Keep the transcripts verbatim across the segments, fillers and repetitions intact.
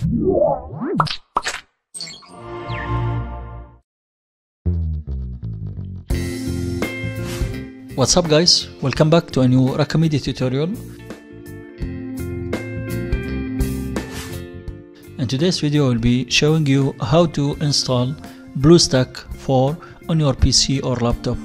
What's up guys, welcome back to a new Raqmedia tutorial. In today's video I will be showing you how to install BlueStacks four on your P C or laptop.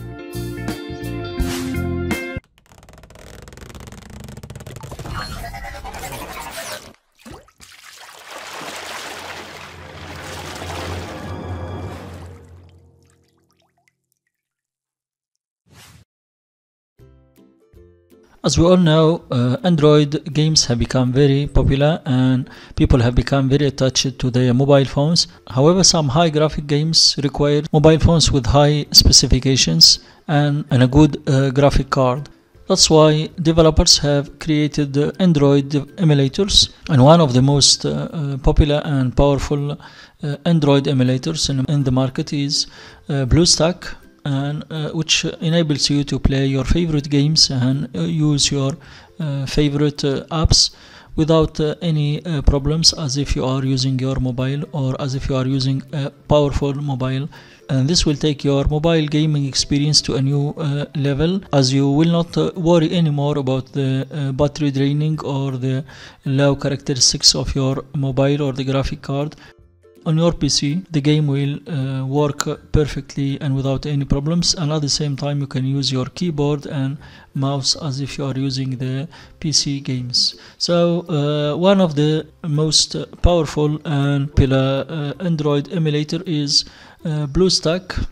As we all know, uh, Android games have become very popular and people have become very attached to their mobile phones. However, some high graphic games require mobile phones with high specifications and, and a good uh, graphic card. That's why developers have created uh, Android emulators, and one of the most uh, uh, popular and powerful uh, Android emulators in, in the market is uh, BlueStacks. And uh, which enables you to play your favorite games and uh, use your uh, favorite uh, apps without uh, any uh, problems, as if you are using your mobile or as if you are using a powerful mobile. And this will take your mobile gaming experience to a new uh, level, as you will not uh, worry anymore about the uh, battery draining or the low characteristics of your mobile or the graphic card. On your P C, the game will uh, work perfectly and without any problems, and at the same time you can use your keyboard and mouse as if you are using the P C games. So uh, one of the most powerful and popular uh, Android emulator is uh, BlueStacks,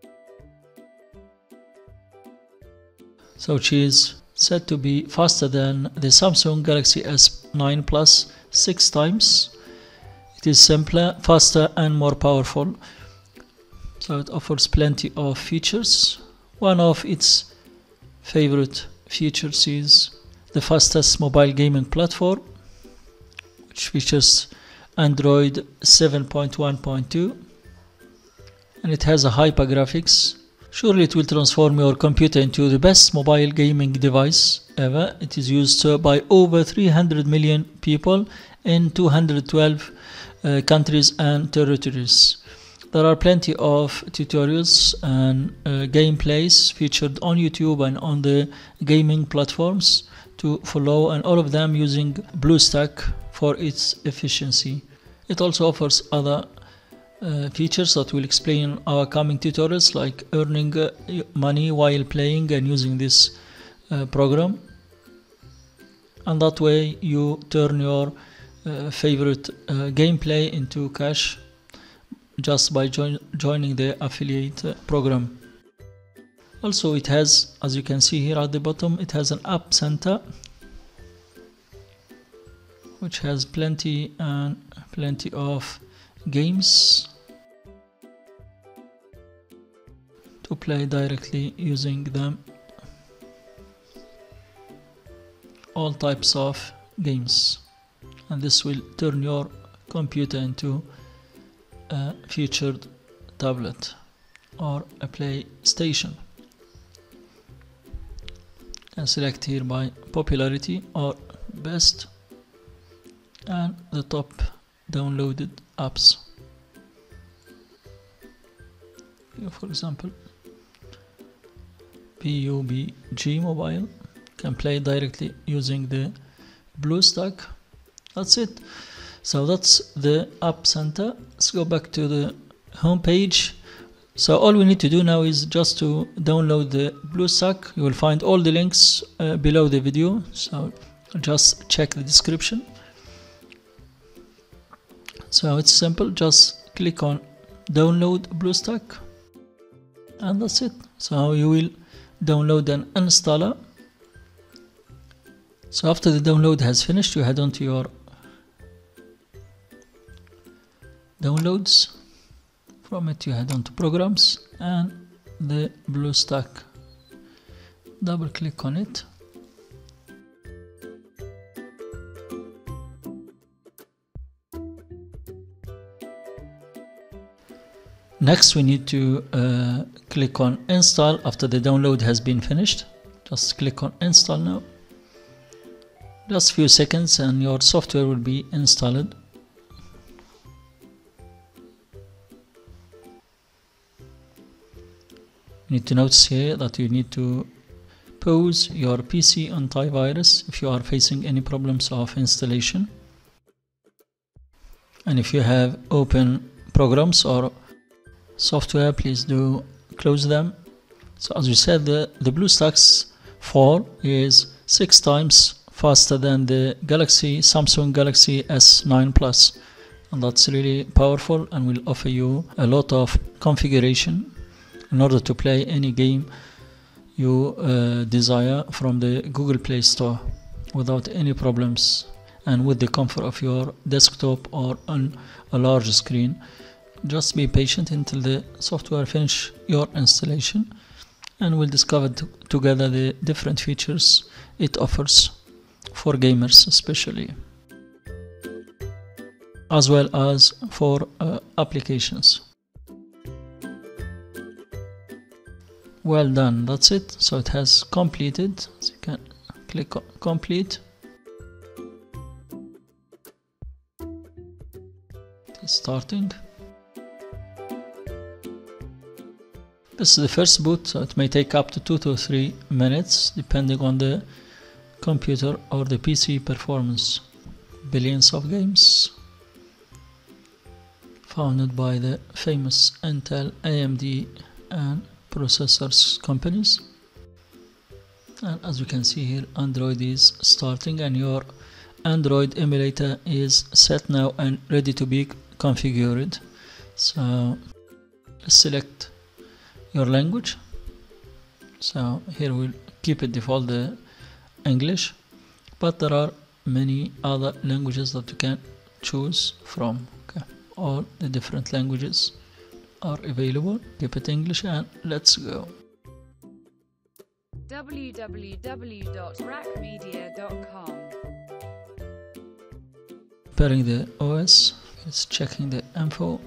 so which is said to be faster than the Samsung Galaxy S nine Plus six times. It is simpler, faster and more powerful, so it offers plenty of features. One of its favorite features is the fastest mobile gaming platform, which features Android seven point one point two, and it has a hyper graphics. Surely it will transform your computer into the best mobile gaming device ever. It is used by over three hundred million people in two hundred twelve Uh, countries and territories. There are plenty of tutorials and uh, gameplays featured on YouTube and on the gaming platforms to follow, and all of them using BlueStacks for its efficiency. It also offers other uh, features that we'll explain in our coming tutorials, like earning uh, money while playing and using this uh, program, and that way you turn your Uh, favorite uh, gameplay into cash just by join joining the affiliate uh, program. Also, it has, as you can see here at the bottom, it has an app center which has plenty and plenty of games to play directly using them. All types of games. And this will turn your computer into a featured tablet or a PlayStation. And select here by popularity or best and the top downloaded apps. Here, for example, P U B G Mobile can play directly using the BlueStacks. That's it. So that's the app center. Let's go back to the home page. So all we need to do now is just to download the BlueStacks. You will find all the links uh, below the video, so just check the description. So it's simple, just click on download BlueStacks and that's it. So you will download an installer. So after the download has finished, you head on to your downloads. From it you head on to programs and the BlueStacks. Double click on it. Next we need to uh, click on install after the download has been finished. Just click on install now. Just a few seconds and your software will be installed. You need to notice here that you need to pause your P C antivirus if you are facing any problems of installation, and if you have open programs or software, please do close them. So as we said, the, the BlueStacks four is six times faster than the Galaxy Samsung Galaxy S nine Plus, and that's really powerful and will offer you a lot of configuration in order to play any game you uh, desire from the Google Play Store without any problems and with the comfort of your desktop or on a large screen. Just be patient until the software finish your installation, and we'll discover together the different features it offers for gamers especially, as well as for uh, applications. Well done, that's it. So it has completed. So you can click on complete. It is starting. This is the first boot, so it may take up to two to three minutes depending on the computer or the P C performance. Billions of games founded by the famous Intel, A M D and processors companies. And as you can see here, Android is starting and your Android emulator is set now and ready to be configured. So let's select your language. So here we'll keep it default the English, but there are many other languages that you can choose from. Okay, all the different languages are available. Keep it English and let's go. w w w dot raqmedia dot com. Preparing the O S, it's checking the info.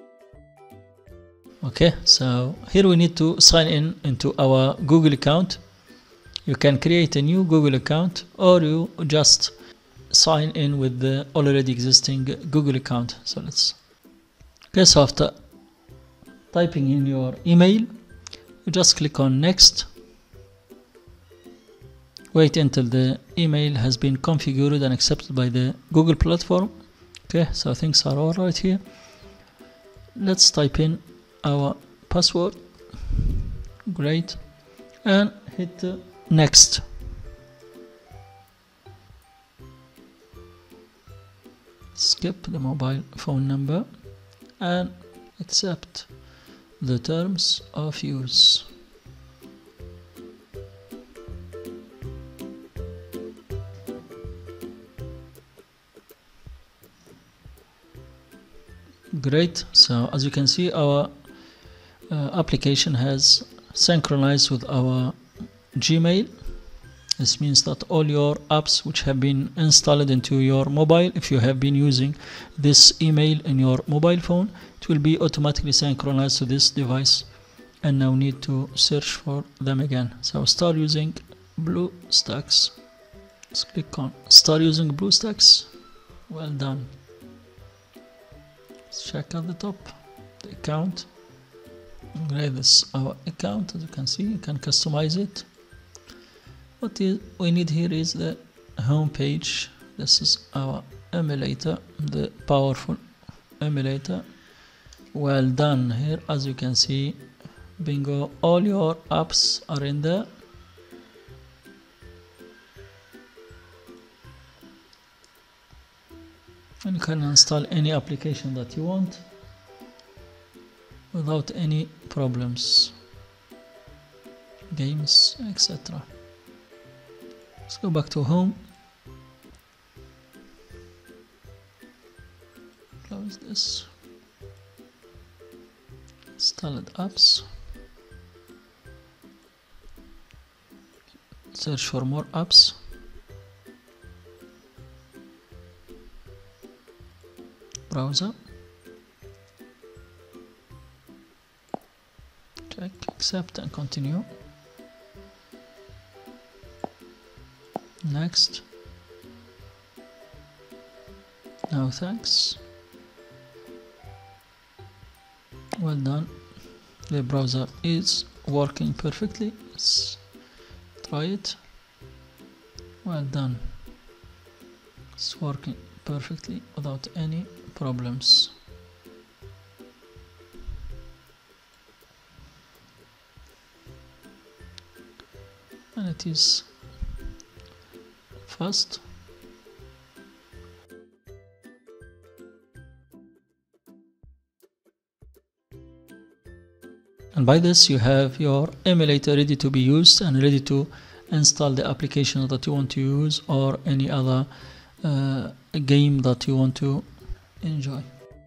Okay, so here we need to sign in into our Google account. You can create a new Google account or you just sign in with the already existing Google account. So let's okay, so after typing in your email, you just click on next. Wait until the email has been configured and accepted by the Google platform. Okay, so things are all right here. Let's type in our password. Great, and hit uh, next. Skip the mobile phone number and accept the terms of use. Great, so as you can see, our uh, application has synchronized with our Gmail. This means that all your apps which have been installed into your mobile, if you have been using this email in your mobile phone, it will be automatically synchronized to this device and no need to search for them again. So start using BlueStacks. Let's click on start using BlueStacks. Well done. Let's check at the top the account. Great, this is our account. As you can see, you can customize it. What is, we need here is the home page. This is our emulator, the powerful emulator. Well done. Here, as you can see, bingo, all your apps are in there. And you can install any application that you want without any problems, games, et cetera. Let's go back to home. Close this. Installed apps. Search for more apps. Browser. Check, accept and continue. Next. No thanks. Well done. The browser is working perfectly. Let's try it. Well done. It's working perfectly without any problems. And it is fast. And by this you have your emulator ready to be used and ready to install the application that you want to use or any other uh, game that you want to enjoy.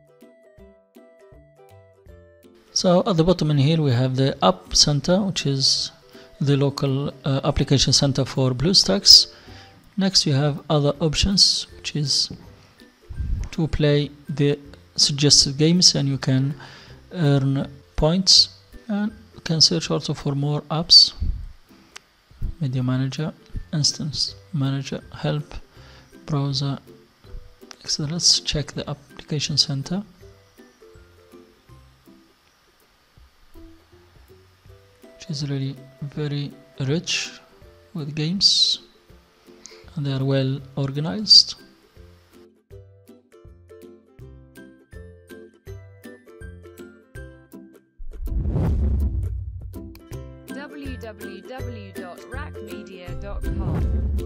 So at the bottom in here we have the App Center, which is the local uh, application center for BlueStacks. Next you have other options, which is to play the suggested games, and you can earn points, and you can search also for more apps. Media Manager, Instance Manager, Help, Browser, et cetera. Let's check the application center. Which is really very rich with games, and they are well organized. w w w dot raqmedia dot com.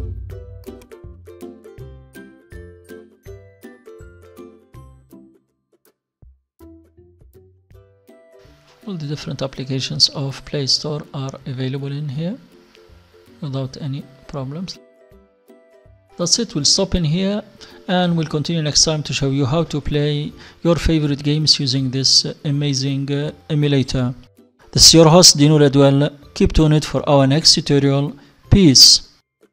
All the different applications of Play Store are available in here without any problems. That's it. We'll stop in here and we'll continue next time to show you how to play your favorite games using this amazing uh, emulator. This is your host Dino Redwell. Keep tuned for our next tutorial. Peace.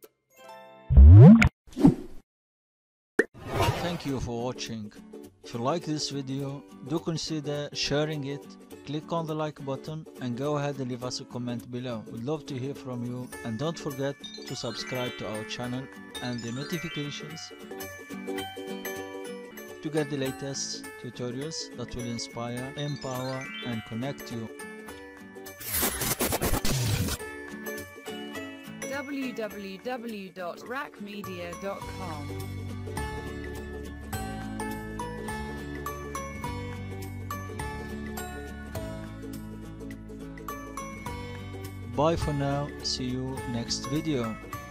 Thank you for watching. If you like this video, do consider sharing it. Click on the like button and go ahead and leave us a comment below. We'd love to hear from you, and don't forget to subscribe to our channel and the notifications to get the latest tutorials that will inspire, empower and connect you. w w w dot raqmedia dot com. Bye for now. See you next video.